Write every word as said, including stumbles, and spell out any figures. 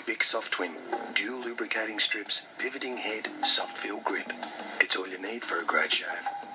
Bic Soft Twin. Dual lubricating strips, pivoting head, soft feel grip. It's all you need for a great shave.